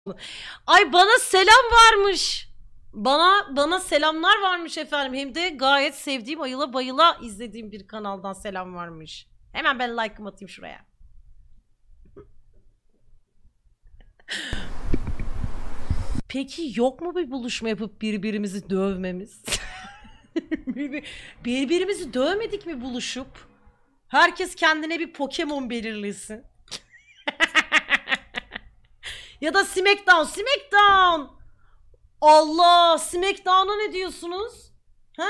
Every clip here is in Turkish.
Ay bana selam varmış. Bana selamlar varmış efendim. Hem de gayet sevdiğim, ayıla bayıla izlediğim bir kanaldan selam varmış. Hemen ben like'ımı atayım şuraya. Peki yok mu bir buluşma yapıp birbirimizi dövmemiz? Birbirimizi dövmedik mi buluşup? Herkes kendine bir Pokemon belirlesin. Ya da Smackdown. Allah, Smackdown'a ne diyorsunuz? Ha?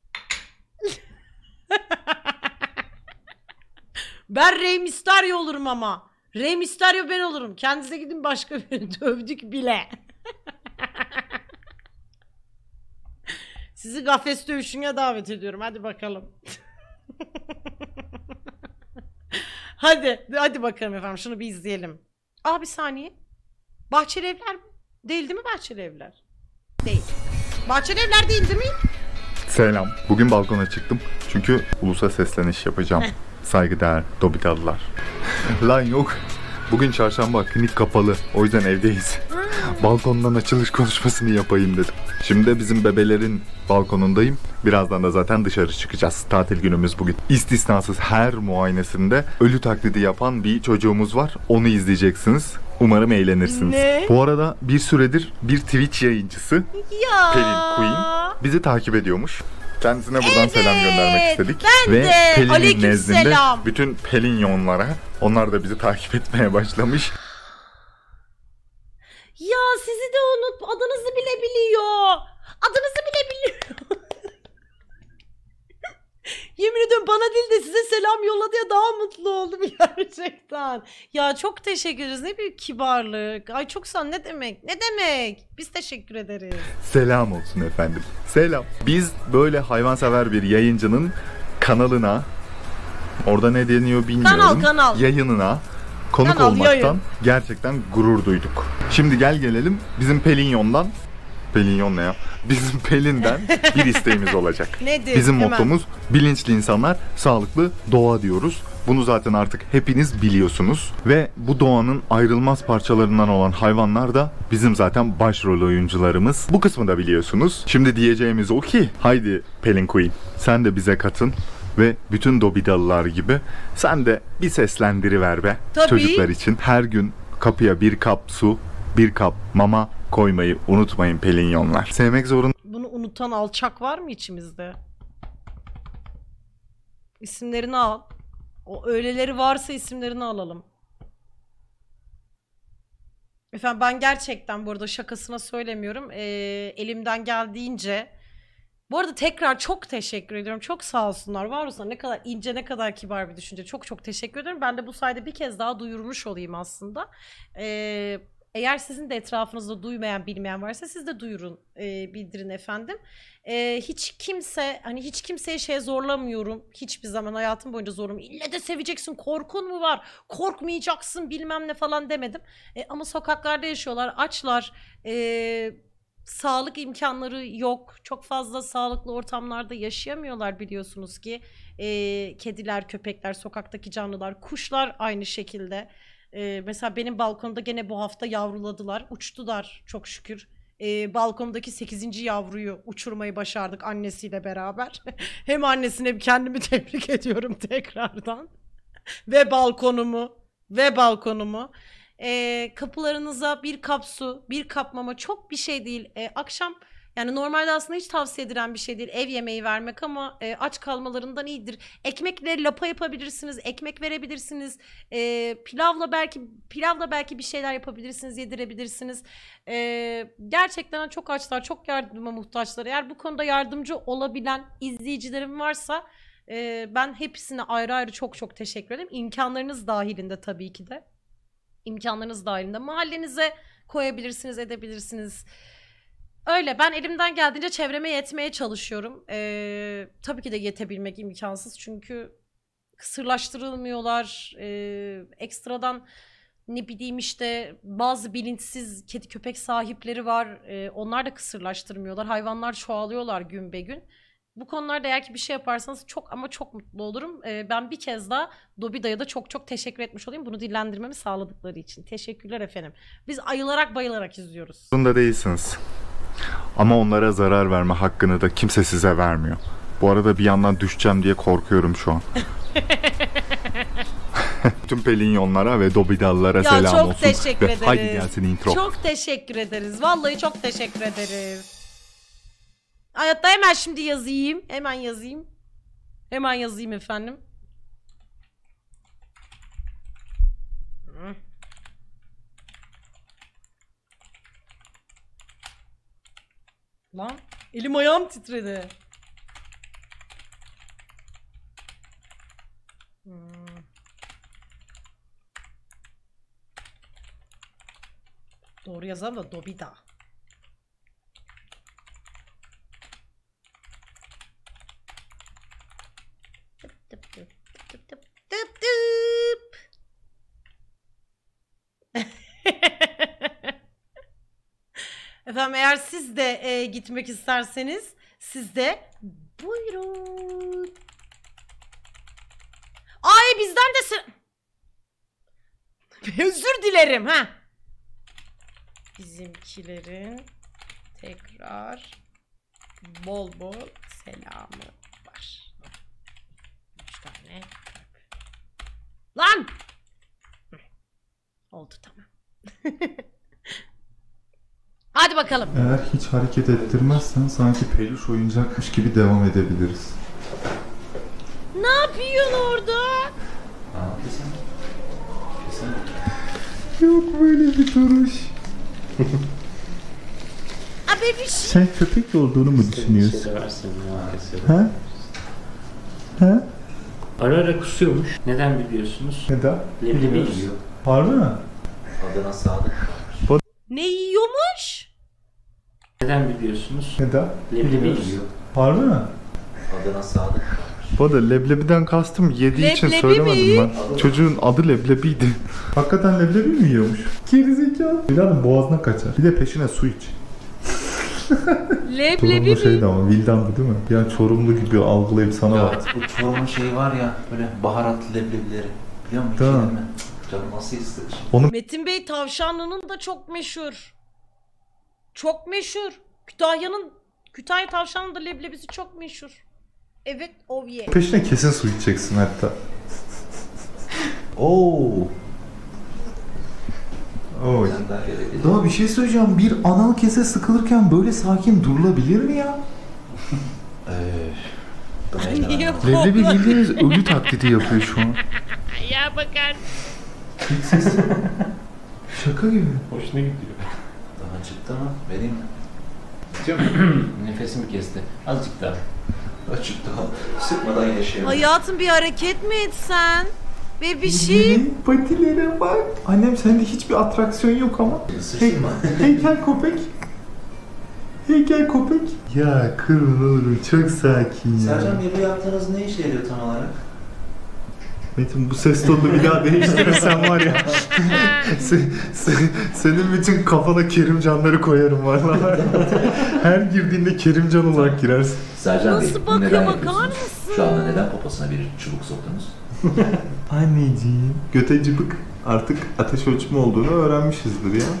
Ben Rey Mysterio olurum ama. Rey Mysterio ben olurum. Kendinize gidin başka birini dövdük bile. Sizi kafes dövüşüne davet ediyorum. Hadi bakalım. Hadi bakalım efendim. Şunu bir izleyelim. Aa bir saniye. Bahçeli Evler mi? Değil mi Bahçeli Evler? Değil. Bahçeli Evler değil mi? Selam. Bugün balkona çıktım. Çünkü ulusa sesleniş yapacağım. Saygıdeğer Dobitalılar. Lan yok. Bugün çarşamba, klinik kapalı. O yüzden evdeyiz. Balkondan açılış konuşmasını yapayım dedim. Şimdi de bizim bebelerin balkonundayım. Birazdan da zaten dışarı çıkacağız. Tatil günümüz bugün. İstisnasız her muayenesinde ölü taklidi yapan bir çocuğumuz var. Onu izleyeceksiniz. Umarım eğlenirsiniz. Ne? Bu arada bir süredir bir Twitch yayıncısı Ya. Pelin Queen bizi takip ediyormuş. Kendisine buradan selam göndermek istedik. Ben Ve de. Pelin'in Aleyküm nezdinde selam. bütün Pelinyonlara, onlar da bizi takip etmeye başlamış. Ya sizi de adınızı bile biliyor. Adınızı bile biliyor. Yemin ediyorum bana değil de size selam yolladı ya daha mutlu oldum gerçekten. Ya çok teşekkür ederiz. Ne büyük kibarlık. Ay çok sağ ol. Ne demek? Ne demek? Biz teşekkür ederiz. Selam olsun efendim. Selam. Biz böyle hayvansever bir yayıncının kanalına, orada ne deniyor bilmiyorum. Kanal. Yayınına konuk Kanal, olmaktan yayın. gerçekten gurur duyduk. Şimdi gelelim bizim Pelinyon'dan. Pelinyon ne ya? Bizim Pelin'den bir isteğimiz olacak. Nedir? Bizim Hemen. mottomuz bilinçli insanlar, sağlıklı doğa diyoruz. Bunu zaten artık hepiniz biliyorsunuz. Ve bu doğanın ayrılmaz parçalarından olan hayvanlar da bizim zaten başrol oyuncularımız. Bu kısmı da biliyorsunuz. Şimdi diyeceğimiz o ki, haydi Pelin Queen sen de bize katın. Ve bütün Dobidalılar gibi sen de bir seslendiriver be. Tabii. Çocuklar için her gün kapıya bir kap su, bir kap mama koymayı unutmayın Pelinyonlar. Sevmek zorunda Bunu unutan alçak var mı içimizde? İsimlerini al. O öyleleri varsa isimlerini alalım. Efendim ben gerçekten bu arada şakasına söylemiyorum. Elimden geldiğince. Bu arada tekrar çok teşekkür ediyorum. Çok sağ olsunlar. Var olsunlar. Ne kadar ince, ne kadar kibar bir düşünce. Çok çok teşekkür ederim. Ben de bu sayede bir kez daha duyurmuş olayım aslında. Eğer sizin de etrafınızda duymayan, bilmeyen varsa siz de duyurun, bildirin efendim. Hiç kimseye şey zorlamıyorum. Hiçbir zaman hayatım boyunca zorlamıyorum. İlle de seveceksin, korkun mu var? Korkmayacaksın bilmem ne falan demedim. Ama sokaklarda yaşıyorlar, açlar. Sağlık imkanları yok. Çok fazla sağlıklı ortamlarda yaşayamıyorlar biliyorsunuz ki. Kediler, köpekler, sokaktaki canlılar, kuşlar aynı şekilde. Mesela benim balkonda gene bu hafta yavruladılar. Uçtular çok şükür. Balkondaki 8. yavruyu uçurmayı başardık annesiyle beraber. Hem annesine hem kendimi tebrik ediyorum tekrardan. Ve balkonumu. Kapılarınıza bir kap su, bir kap mama çok bir şey değil. Akşam yani normalde aslında hiç tavsiye edilen bir şey değil ev yemeği vermek ama aç kalmalarından iyidir. Ekmekle lapa yapabilirsiniz, ekmek verebilirsiniz. Pilavla belki bir şeyler yapabilirsiniz, yedirebilirsiniz. Gerçekten çok açlar, çok yardıma muhtaçlar. Eğer bu konuda yardımcı olabilen izleyicilerim varsa ben hepsine ayrı ayrı çok çok teşekkür ederim. İmkanlarınız dahilinde tabii ki de. İmkanlarınız dahilinde mahallenize koyabilirsiniz, edebilirsiniz. Öyle ben elimden geldiğince çevreme yetmeye çalışıyorum. Tabii ki de yetebilmek imkansız çünkü kısırlaştırılmıyorlar. Ekstradan ne bileyim işte bazı bilinçsiz kedi köpek sahipleri var. Onlar da kısırlaştırmıyorlar. Hayvanlar çoğalıyorlar gün be gün. Bu konularda eğer ki bir şey yaparsanız çok ama çok mutlu olurum. Ben bir kez daha Dobida'ya da çok çok teşekkür etmiş olayım. Bunu dillendirmemi sağladıkları için. Teşekkürler efendim. Biz ayılarak bayılarak izliyoruz. Zorunda değilsiniz. Ama onlara zarar verme hakkını da kimse size vermiyor. Bu arada bir yandan düşeceğim diye korkuyorum şu an. Tüm Pelinyonlara ve Dobidalılara Ya selam çok olsun. teşekkür Ve ederiz. haydi gelsin intro. Çok teşekkür ederiz. Vallahi çok teşekkür ederiz. Hayatta hemen şimdi yazayım. Hemen yazayım. Hemen yazayım efendim. Hı. Lan elim ayağım titredi. Doğru yazalım da Dobida. Tıp tıp tıp tıp tıp tıp tıp. Efendim eğer siz de gitmek isterseniz siz de buyurun. Ay bizden de özür dilerim ha. Bizimkilerin tekrar bol bol selamı var. 3 tane. Lan! Oldu tamam. Hadi bakalım. Eğer hiç hareket ettirmezsen sanki peluş oyuncakmış gibi devam edebiliriz. Ne yapıyorsun orada? Yok böyle bir duruş. Abi bir şey. Sen köpek olduğunu mu düşünüyorsun? Seversin ya kesin. Ha? Ha? Ara ara kusuyormuş. Neden biliyorsunuz? Neden? Leblebi yiyor. Harbi mi? Adana Sadık. Ne yiyormuş? Neden biliyorsunuz? Neden? Leblebi yiyor. Harbi mi? Adana Sadık. Bu arada leblebiden kastım yediği için Leblebi söylemedim mi? ben. Çocuğun adı leblebiydi. Hakikaten leblebi mi yiyormuş? Gerizekalı. Bilal'ın boğazına kaçar. Bir de peşine su iç. Leblebi Çorumlu şeydi mi? ama Vildan bu değil mi? Ya Çorumlu gibi algılayıp sana Ya bak. bu Çorum'un şeyi var ya böyle baharatlı leblebileri. Biliyor musun? Tamam. Hiç yedin mi? Canım nasıl istedim. Metin Bey tavşanlının da çok meşhur. Çok meşhur. Kütahya tavşanının da leblebisi çok meşhur. Evet, oh yeah. Peşine kesin su içeceksin hatta. Oo. Oy. Sen daha gerekli. Daha bir şey söyleyeceğim. Bir anal kese sıkılırken böyle sakin durulabilir mi ya? Niye Leblebi korkma? bildiğiniz ölü taklidi yapıyor şu an. Ya bakar. Hiç ses. Şaka gibi. Hoşuna gidiyor. Daha çıktı mı? Vereyim mi? Nefesimi kesti. Azıcık daha. Açık daha. Sıkmadan yaşayalım. Hayatım bir hareket mi etsen? Bebişim. Patilere bak. Annem sende hiçbir atraksiyon yok ama. Sıçtın mı? Heykel köpek. Heykel köpek. Ya kırın olurum çok sakin ya. Sercan Bey bu yaptığınız ne işe yarıyor tam olarak? Metin bu ses tonunu bir daha değiştirirsen var ya. Senin bütün kafana Kerimcanları koyarım valla. Her girdiğinde Kerimcan olarak girersin. Sercan Bey, Nasıl bunu bakıyor, neden bakar yapıyorsunuz? mısın? Şu anda neden poposuna bir çubuk soktunuz? Anneciğim. Göte cıbık. Artık ateş ölçümü olduğunu öğrenmişizdir ya.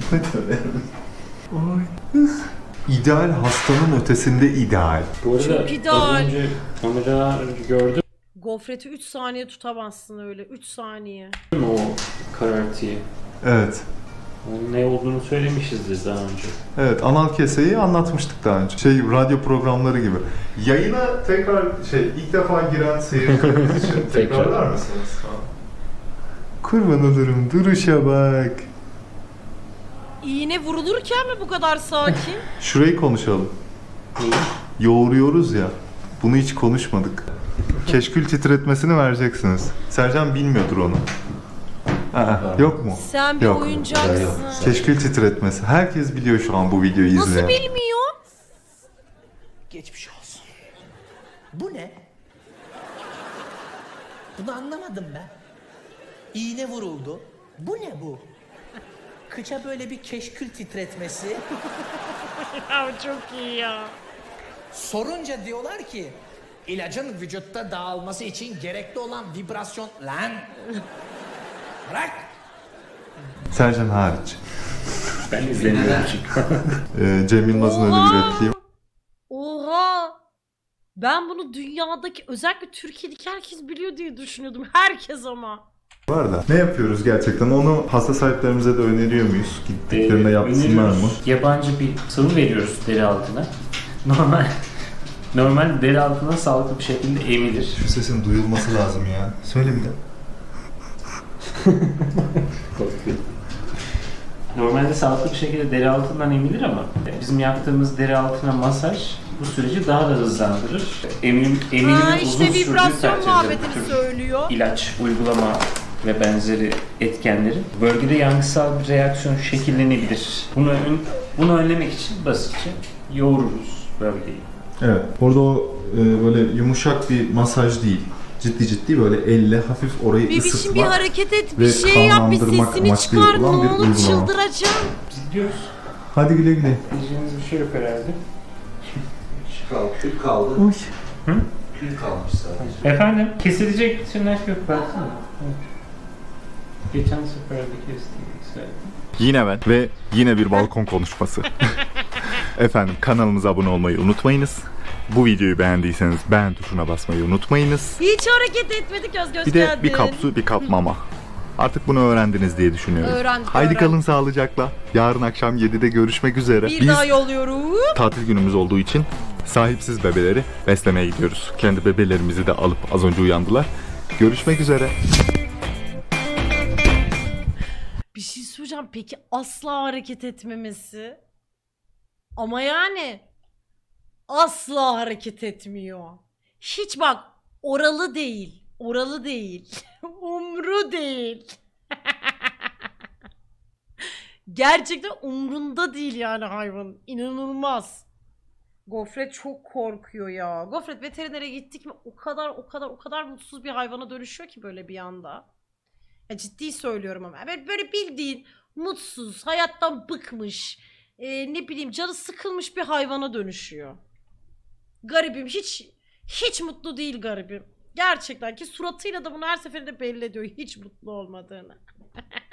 Oy. İdeal hastanın ötesinde ideal. Bu arada Çok ideal. az önce kamera gördün Gofreti 3 saniye tutamazsın öyle. 3 saniye. mü o karartıyı? Evet. Onun ne olduğunu söylemişizdir daha önce. Evet, anal keseyi anlatmıştık daha önce. Radyo programları gibi. Yayına tekrar ilk defa giren seyircilerimiz için tekrarlar mısınız? Kurban olurum, duruşa bak. İğne vurulurken mi bu kadar sakin? Şurayı konuşalım. Yoğuruyoruz ya. Bunu hiç konuşmadık. Keşkül titretmesini vereceksiniz. Sercan bilmiyordur onu. Yok mu? Sen bir Yok. oyuncaksın. Yok. Keşkül titretmesi. Herkes biliyor şu an bu videoyu Nasıl izleyen. bilmiyor? Geçmiş olsun. Bu ne? Bunu anlamadım ben. İğne vuruldu. Bu ne bu? Kıça böyle bir keşkül titretmesi. Ya çok iyi ya. Sorunca diyorlar ki ilacın vücutta dağılması için gerekli olan vibrasyon... Lan! Bırak! Sercan hariç. Ben izlemiyorum çünkü. Cem Yılmaz'ın öyle bir repliği var. Oha! Ben bunu dünyadaki özellikle Türkiye'deki herkes biliyor diye düşünüyordum. Herkes ama. Var da. Ne yapıyoruz gerçekten? Onu hasta sahiplerimize de öneriyor muyuz? Gittiklerinde yapsınlar mı? Öneriyoruz. Yabancı bir sıvı veriyoruz deri altına. Normal deri altına sağlıklı bir şekilde emilir. Şu sesin duyulması lazım ya. Söyle bir de. Normalde sağlıklı bir şekilde deri altından emilir ama bizim yaptığımız deri altına masaj bu süreci daha da hızlandırır. Emilimin uzun işte sürdüğü vibrasyon takdirde muhabbetini bu tür söylüyor. ilaç, uygulama ve benzeri etkenlerin bölgede yankısal bir reaksiyon şekillenebilir. Bunu önlemek için basitçe yoğururuz bölgeyi. Evet. Orada o böyle yumuşak bir masaj değil. Ciddi böyle elle hafif orayı Bebişim ısıtmak bir hareket et, ve bir şey yap, bir kanlandırmak sesini amaçlı çıkar. Ne yapılan bir olur uygulama. çıldıracağım. Biz gidiyoruz. Hadi güle güle. Diyeceğiniz bir şey yok herhalde. Kül kaldı. Oy. Kül kalmış sadece. Efendim, kesilecek bir tırnak yok baksana. Evet. Geçen sefer de kestik. Yine ben ve yine bir balkon konuşması. Efendim kanalımıza abone olmayı unutmayınız. Bu videoyu beğendiyseniz beğen tuşuna basmayı unutmayınız. Hiç hareket etmedik göz Bir de geldin. bir kap su, bir kap mama. Artık bunu öğrendiniz diye düşünüyorum. Öğrendik, Haydi öğrendik. kalın sağlıcakla. Yarın akşam 7'de görüşmek üzere. Bir Biz daha yolluyorum. tatil günümüz olduğu için sahipsiz bebeleri beslemeye gidiyoruz. Kendi bebelerimizi de alıp az önce uyandılar. Görüşmek üzere. Bir şey söyleyeceğim, peki asla hareket etmemesi? Ama yani asla hareket etmiyor. Hiç bak, oralı değil. Oralı değil. Umru değil. Gerçekten umrunda değil yani hayvan. İnanılmaz. Gofret çok korkuyor ya. Gofret veterinere gittik mi o kadar mutsuz bir hayvana dönüşüyor ki böyle bir anda. Ya ciddi söylüyorum ama. Böyle bildiğin mutsuz, hayattan bıkmış, ne bileyim canı sıkılmış bir hayvana dönüşüyor. Garibim hiç mutlu değil garibim. Gerçekten ki suratıyla da bunu her seferinde belli ediyor hiç mutlu olmadığını.